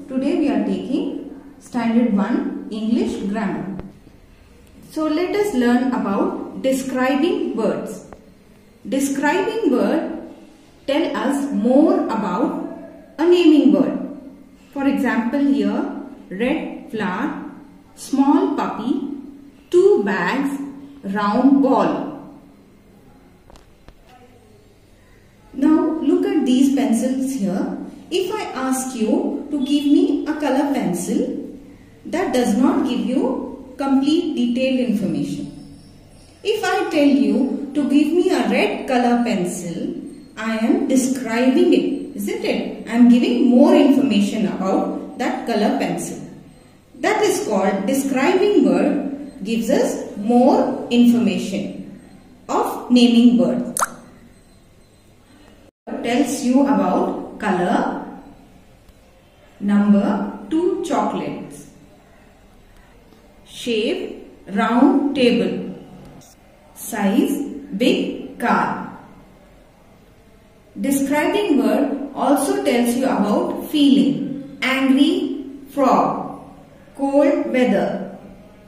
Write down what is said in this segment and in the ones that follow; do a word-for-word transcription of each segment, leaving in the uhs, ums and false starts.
Today we are taking Standard one English Grammar. So let us learn about describing words. Describing word tell us more about a naming word. For example, here red flower, small puppy, two bags, round ball. Now look at these pencils here. If I ask you to give me a color pencil, that does not give you complete detailed information. If I tell you to give me a red color pencil, I am describing it, isn't it? I am giving more information about that color pencil. That is called describing word, gives us more information of naming word. Tells you about color, number, two chocolates, shape, round table, size, big car. Describing word also tells you about feeling, angry frog, cold weather,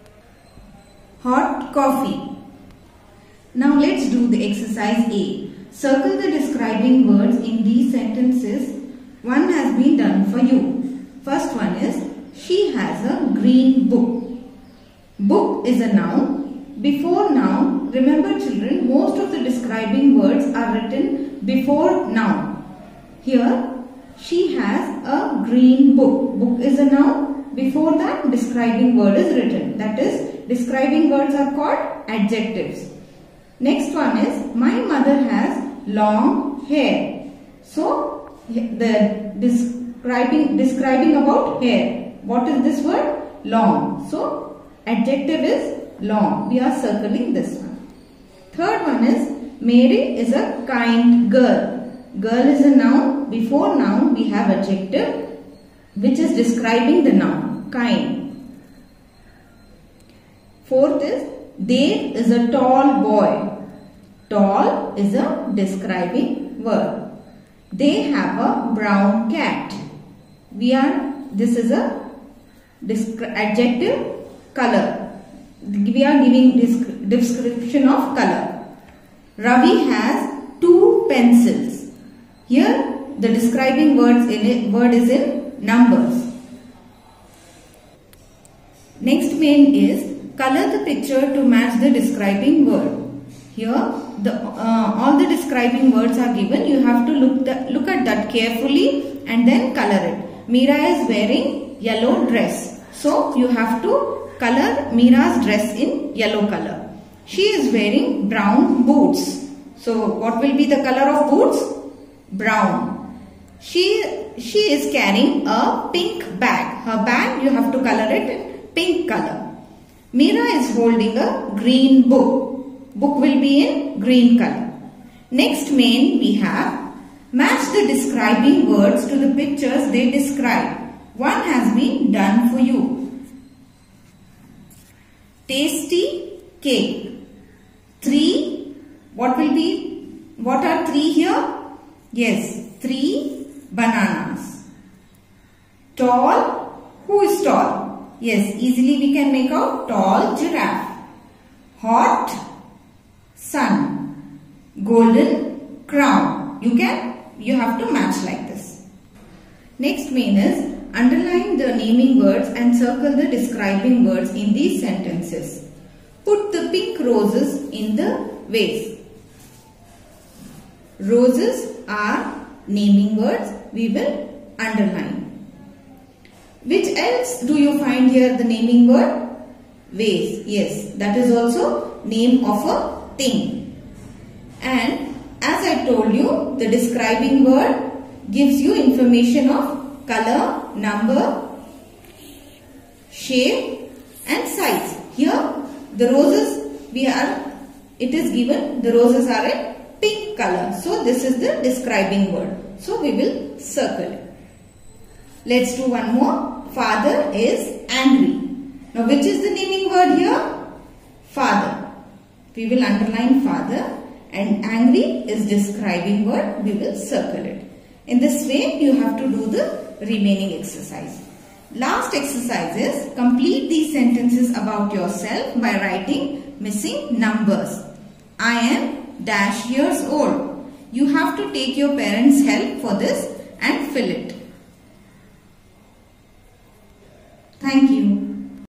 hot coffee. Now let's do the exercise A. Circle the describing words in these sentences. One has been done for you. First one is, she has a green book. Book is a noun. Before noun, remember children, most of the describing words are written before noun. Here, she has a green book. Book is a noun. Before that, describing word is written. That is, describing words are called adjectives. Next one is, my mother has long hair. So, the describing, describing about hair. What is this word? Long. So, adjective is long. We are circling this one. Third one is, Mary is a kind girl. Girl is a noun. Before noun, we have adjective, which is describing the noun. Kind. Fourth is, Dave is a tall boy. Tall is a describing word. They have a brown cat. We are, this is a adjective, color. We are giving this description of color. Ravi has two pencils. Here the describing words in it, word is in numbers. Next main is, color the picture to match the describing word. Here the uh, all the describing words are given. You have to look the, look at that carefully and then color it. Meera is wearing yellow dress. So you have to color Meera's dress in yellow color. She is wearing brown boots. So what will be the color of boots? Brown. She, she is carrying a pink bag. Her bag you have to color it in pink color. Meera is holding a green book. Book will be in green color. Next main we have, match the describing words to the pictures they describe. One has been done for you. Tasty cake. Three, what will be, what are three here? Yes, three bananas. Tall, who is tall? Yes, easily we can make out tall giraffe. Hot, sun. Golden crown. You can, you have to match like this. Next main is, underline the naming words and circle the describing words in these sentences. Put the pink roses in the vase. Roses are naming words. We will underline. Which else do you find here the naming word? Vase. Yes, that is also name of a thing. And as I told you, the describing word gives you information of color, number, shape and size. Here the roses we are, it is given the roses are in pink color. So this is the describing word. So we will circle it. Let's do one more. Father is angry. Now which is the naming word here? Father. We will underline father, and angry is describing word. We will circle it. In this way, you have to do the remaining exercise. Last exercise is complete these sentences about yourself by writing missing numbers. I am dash years old. You have to take your parents' help for this and fill it.